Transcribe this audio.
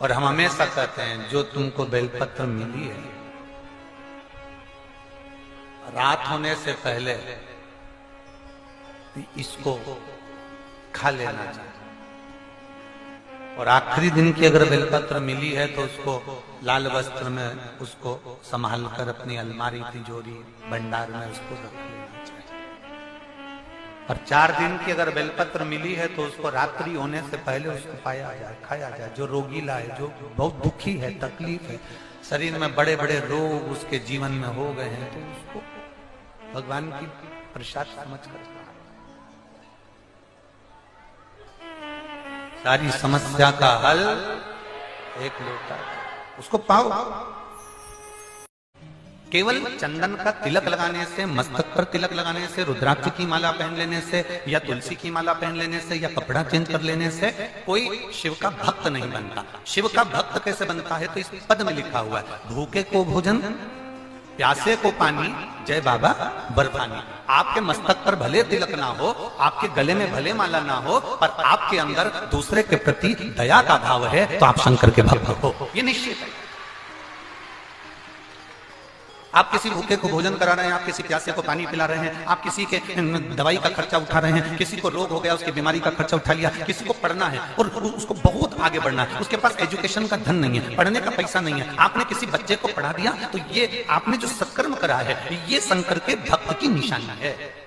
और हम हमेशा कहते हैं जो तुमको बेलपत्र मिली है, रात होने से पहले इसको खा लेना चाहिए। और आखिरी दिन की अगर बेलपत्र मिली है तो उसको लाल वस्त्र में उसको संभाल कर अपनी अलमारी, तिजोरी, भंडार में उसको रख लेना चाहिए। और 4 दिन की अगर बेलपत्र मिली है तो उसको रात्रि होने से पहले उसको पाया जाए, खाया जाए। जो रोगीला है, जो बहुत दुखी है, तकलीफ है, शरीर में बड़े बड़े रोग उसके जीवन में हो गए हैं, तो उसको भगवान की प्रसाद समझ कर सारी समस्या का हल एक लोटा, उसको पाओ। केवल चंदन का तिलक लगाने से, मस्तक पर तिलक लगाने से, रुद्राक्ष की माला पहन लेने से, या तुलसी की माला पहन लेने से, या कपड़ा चेंज कर लेने से कोई शिव का भक्त नहीं बनता। शिव का भक्त कैसे बनता है? तो इस पद में लिखा हुआ है, भूखे को भोजन, प्यासे को पानी, जय बाबा बर्फानी। आपके मस्तक पर भले तिलक ना हो, आपके गले में भले माला ना हो, पर आपके अंदर दूसरे के प्रति दया का भाव है, तो आप शंकर के भक्त हो, ये निश्चित है। आप किसी भूखे को भोजन करा रहे हैं, आप किसी प्यासे को पानी पिला रहे हैं, आप किसी के दवाई का खर्चा उठा रहे हैं, किसी को रोग हो गया उसकी बीमारी का खर्चा उठा लिया, किसी को पढ़ना है और उसको बहुत आगे बढ़ना है, उसके पास एजुकेशन का धन नहीं है, पढ़ने का पैसा नहीं है, आपने किसी बच्चे को पढ़ा दिया, तो ये आपने जो सत्कर्म करा है, ये शंकर के भक्त की निशानी है।